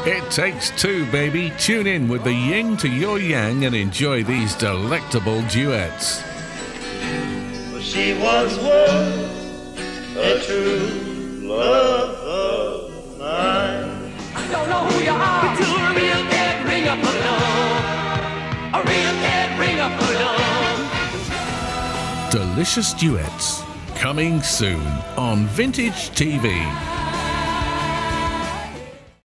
It takes two, baby. Tune in with the yin to your yang and enjoy these delectable duets. She once was a true love of mine. I don't know who you are, but you're a real dead ringer for love. A real dead ringer for love. Delicious duets coming soon on Vintage TV.